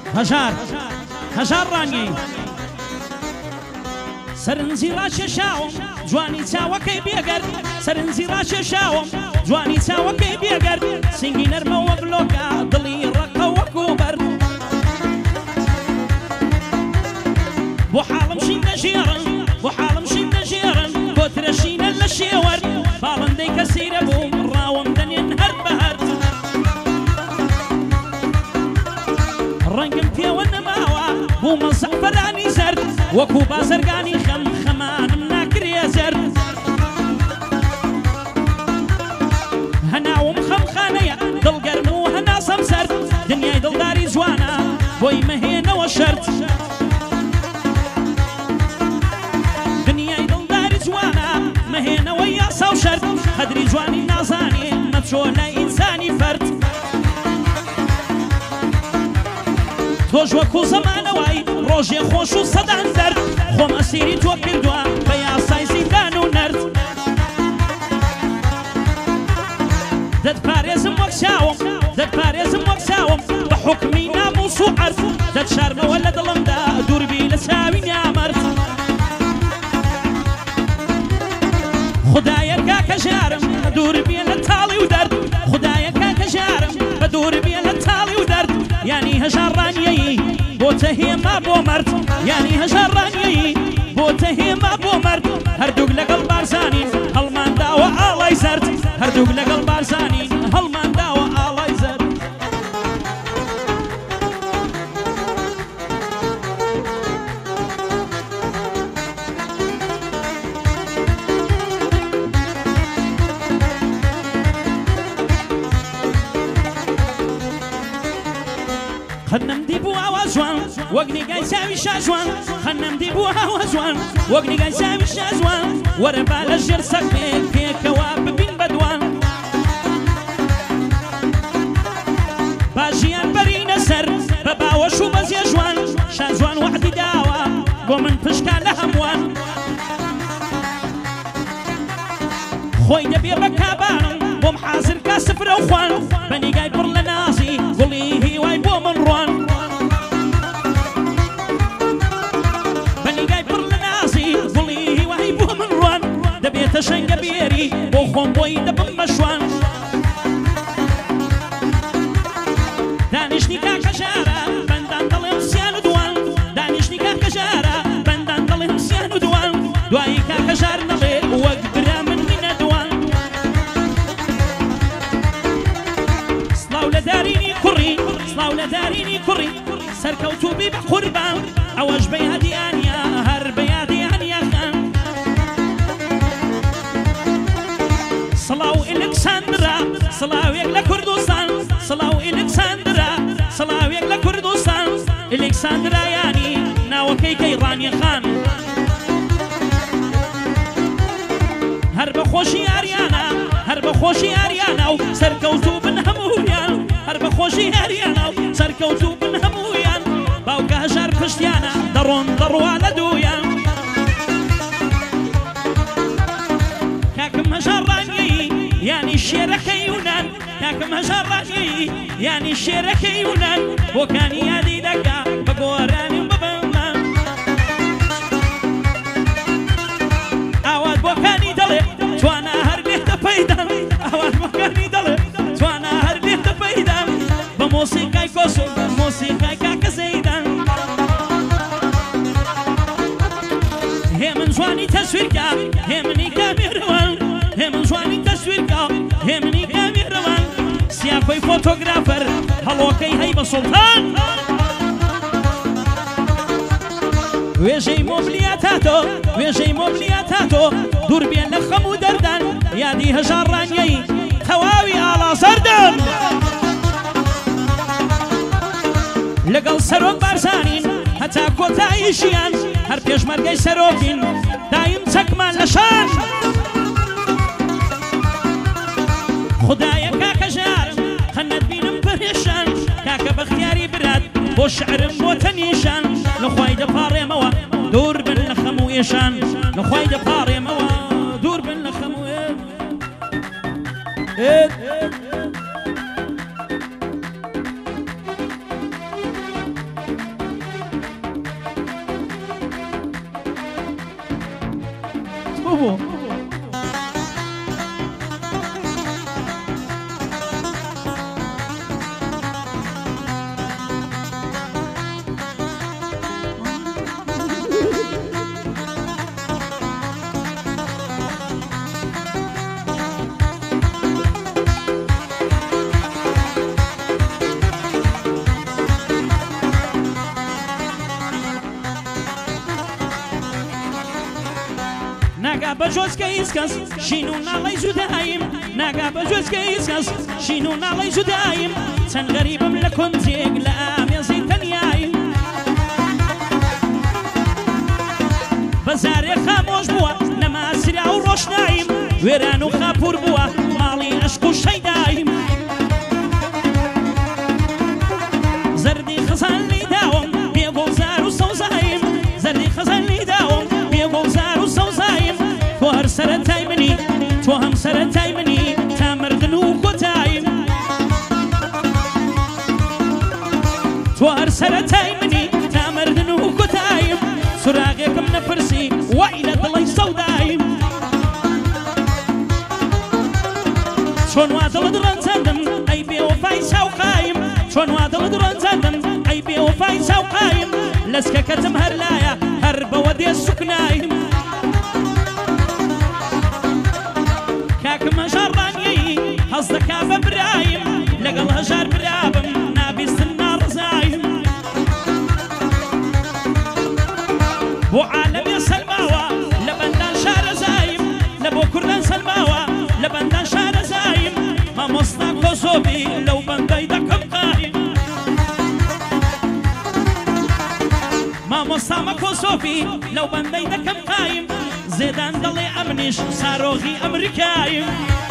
هەژار ڕانگەی سەرنجی ڕاکێشاوم جوانی چاوەکەی بێگەر سەرنجی ڕاکێشاوم جوانی چاوەکەی بێگەر سنگی نەرمە وەک لۆکە دڵی ڕقە وەکو بەرد بۆ حاڵم شین دەژێڕن بۆ حاڵم شین دەژێڕن بۆ ترەشینە لە شێوەرد باڵندەی کەسیرە بووم ڕاوم دەنێن هەر بە هەرد ڕەنگم پێوە نەماوە بوومە زەعفەرانی زەرد وەکو بازرگانی خەم خەمانم ناکرێ زەرد هەناوم خەمخانەیە دڵگەرم و هەناسەم سەرد دنیای دڵداری جوانە بۆی مەهێنەوە شەرد دنیای دڵداری جوانە مەهێنەوە یاسا و شەرد قەدری جوانی نازانێ مەچۆ لای ئینسانی فەرد تۆش وەکو زەمانەوەی ڕۆژێ خۆش و سەدان دەرد خۆم ئەسیری تۆ کردووە بە یاسای زیندان و نەرد دەتپارێزم وەک چاوم دەتپارێزم وەک چاوم بە حوکمی ناموس و عەرز دەتشارمەوە لە دڵمدا دووربی لە چاوی نامەرد خدایە کاکە ژارم بە دووربیە لە تاڵی و دەرد خدایە کاکە ژارم بە دووربیە لە تاڵی و دەرد یعنی هەژار ڕانیەیی بۆتە هێما بۆ مەرد یعنی هەژار ڕانیەیی بۆتە هێما بۆ مەرد هەردووک لەگەڵ بارزانین هەڵمانداوە ئاڵای زەرد هەردووک لەگەڵ بارزانین هەڵمانداوە ئاڵای زەرد خەنم دی بوو ئاوا جوان وەک نیگای چاوی شاجوان خەنم دی بوو ئاوا جوان وەک نیگای چاوی شاجوان وەرە با لە ژێر سەقفێک پێکەوە ببین بەدوان باژیان بەرینە سەر بە باوەش و بەزیە جوان شاجوان وعدی داوە بۆ من پشکا لە هەمووان خۆی دەبێ بە کابانم بۆم حازر کا سفرە و خوان بە نیگای پڕ لە نازی گوڵی هیوای بۆ من ڕوان بە نیگای پڕ لە نازی گوڵی هیوای بۆ من ڕوان دەبێتە شەنگە بێری بۆ خۆم بۆی دەبم بە شوان دانیشتی کاکە ژارە بەندان دەڵێم سیان و دوان دانیشتی کاکە ژارە بەندان دەڵێم سیان و دوان دوایی کاکە ژار نەڵێ وەک برا من مینە دوان سڵاو لە دارینی کوڕی سڵاو لە دارینی کوڕی سەرکەوتوبی بە قوربان ئەوەش بە یادیانە هەر بە یادیانە خان سڵاو ئێلکساندرا سڵاوێک لە کوردستان سڵاو ئێلکساندرا سڵاوێک لە کوردستان ئێلکساندرایانی ناوەکەی کەیڕانی خان هەر بە خۆشی یاریانە هەر بە خۆشی یاریانە و سەرکەوتوو بن هەموویان هەر بە خۆشی یاریانە و سەرکەوتوو بن هەموویان باوکە هەژار پشتیانە دەڕۆن دەڕوا لە دوویان کاکم هەژار ڕانیەیی یانی شێرەکەی یونان کاکم هەژار ڕانیەیی یانی شێرەکەی یونان بۆکانی یادی دەکا بە گۆرانی ببەمان ئاوات بۆکانی دەڵێ توانە هەر لێتە پەیدام ئاوات بۆکانی دەڵێ توانە هەر لێتە پەیدام بە مۆسیقای کۆسۆ مۆسیقای کاکە زەیدان هێمن جوانی تەسویرکە هێمنی کامێرەوان هێمن جوانی تەسویرکە هێمنی کامێرەوان سیاکۆی فۆتۆگرافەر هەڵۆکەی هەی بە سوڵتان وێژەی مۆبلیاتاتۆ وێژەی مۆبلیاتاتۆ دووربێن لە خەم و دەردان یادی هەژار ڕانیەی تەواوی ئاڵا سەردان لەگەڵ سەرۆک بارزانین هەتا کۆتاییشیان هەر پێشمەرگەی سەرۆکین دایم چەکمان لە شان خدایە کاکە ژارم خەنەت بینم پەرێشان کاکە بەختیاری برات بۆ شعرم بۆتە نیشان لەخوای دەپاڕێمەوە دوور بن لە خەم و ئێشان لەخوای دەپاڕێمەوە دوور بن لە خەم و بجوز كيس كاس شينو نالي زدايم ناقا بجوز كيس كاس شينو نالي زدايم تن غريب ملكم زيق لام يزيد تنيايم بزاري خاموش بوا نما سريع وروش نايم ويرانو خابور بوا مالي عشقو شي دايم زردي خزان لي داوم بيقول زارو سوزايم زردي خزان لي داوم بيقول زارو سوزايم توهر سرتاي مني توهم سرتاي مني تامردنو كوتايم توهر سرتاي مني تامردنو كوتايم سراغيكم نفرسي وإلى ضلي سودايم شون وادل دران زندم أي بيوفاي سوقايم شون وادل دران زندم أي بيوفاي سوقايم لسكا كتم هرلايا هرب ودي السكنايم كاك مجار رانيي هصدك أبا برايم لقل هجار برابم نابي النار زايم بو عالم سلماوة لبندان شار زايم لبو كردان سلماوة لبندان شار زايم ما مصنع كوسوبي لو بنداي دكم قايم ما مصنع كوسوبي لو بنداي دكم قايم زيدان ضلي أمنش صاروخي أمريكايم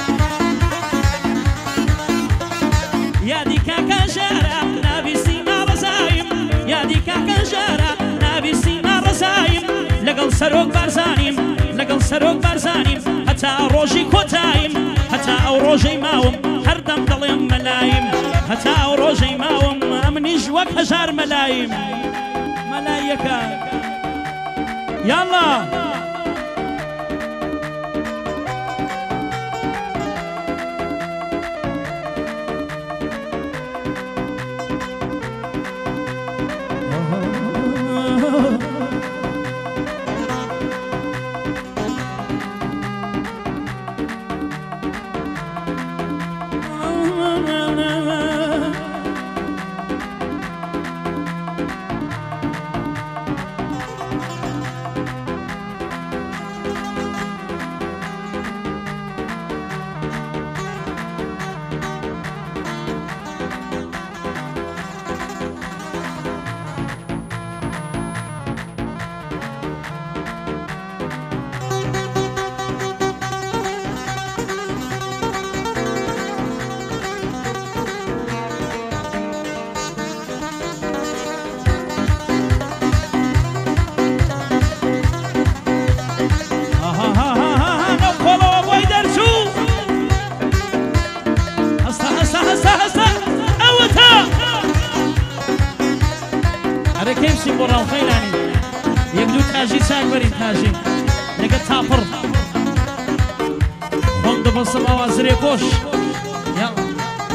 يا دي كاكا جارة نابي سينا رزايم يا دي كاكا جارة نابي سينا رزايم لقل سروق بارزانيم لقل سروق بارزانيم حتى روجي كوتايم حتى او روجي ماوم هردم ضليم ملايم حتى او روجي ماوم امنيج وك هجار ملايم ملايكا يلا كيمشي برا الخيلاني يقدو تاجي ساكبري تاجي لقد تافر بند بصبا وزري بوش يلا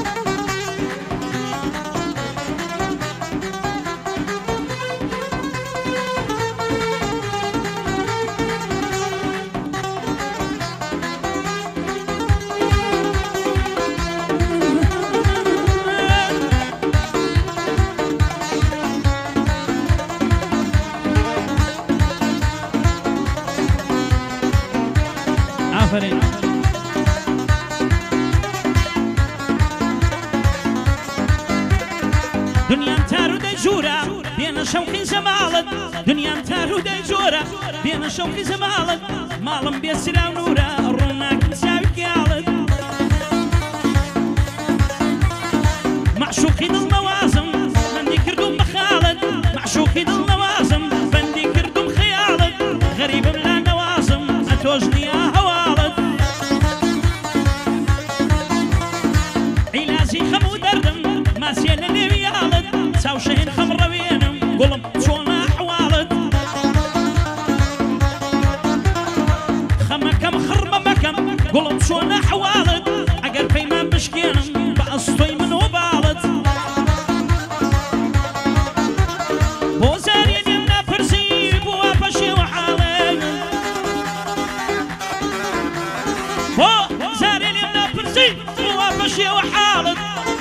دنيا تارو دجورة بين شوقي زمالت دنيا تارو دجورة بين شوقي زمالت مالم بيسرا ونورا روناك مساوي قالت معشوقي ضل موازم بندي كردوم بخالد معشوقي ضل موازم بندي كردوم خيالت غريب بلا نوازم اتوجني يا هوالد علاجي خمو دردم ماسيا للي يالد ساوشين خمر وينم قلم شونا حوالد خمكم خرمة مكم قلم شونا حوالد عقر بيمان بشكينم بأسطوي من وبالد بوزاري دمنا فرسي بوا بشي وحالد بوزاري دمنا فرسي بوا بشي وحالد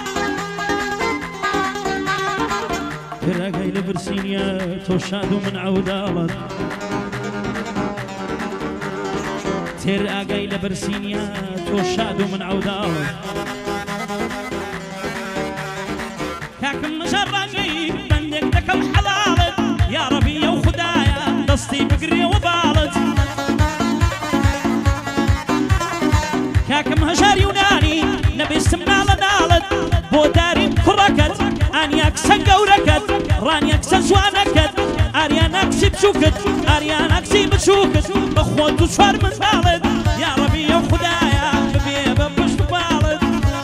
تراقي لبرسينيا توشادو من عودالت خير ئاگای لە بەرسینیا تۆ شاد و من عەوداڵ کاکم مژەڕانگەی بەندێک دەکەم حەڵاڵت یا ڕەبی ئەو خودایە دەستی بگرێوە باڵت کاکم هەژار یونانی نەبیستم ناڵە ناڵت بۆ داریم کوڕەکەت ئانیا کسە گەورەکەت ڕانیا کسە جوانەکەت ئاریان ئاکسی بچووکت ئاریان ئاکسی بچووکت بە خۆت و چوار منداڵت یا ڕەبی ئەو خودایە ببێ بە پشت و باڵت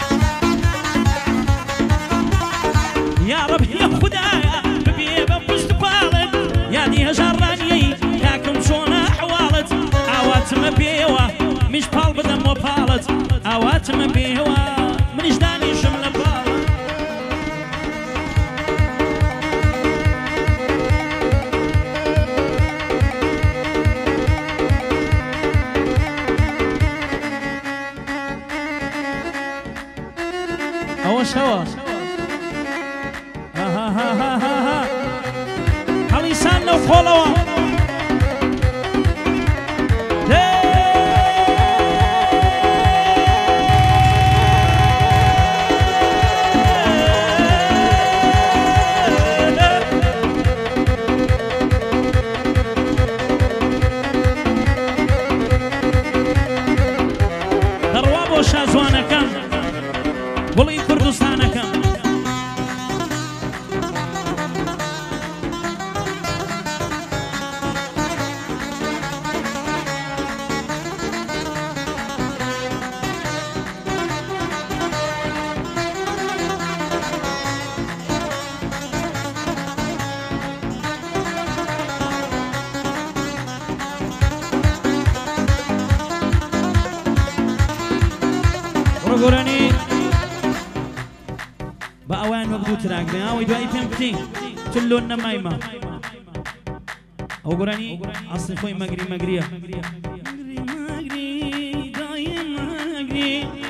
یا ڕەبی ئەو خودایە ببێ بە پشت و باڵت یادی هەژار ڕانیەی کاکم چۆنە ئەحواڵت ئاواتمە پێوە میش پاڵ بدەم بۆ پاڵت ئاواتمە پێوە منیش دانیشم لە پاڵت شوا هەڵیسان لەو خۆڵەوە دەڕوا بۆ شازوانەکەم وڵی کوردستانەکەم ڕۆگۆرانی بە ئەوان وەک دوو تراکبێ ئەوەی دوایی پێم بکەی تلۆن نەمایمە ئەو گۆرانی ئەسڵی خۆی مەگری مەگریە مەگری مەگری دایە مەگری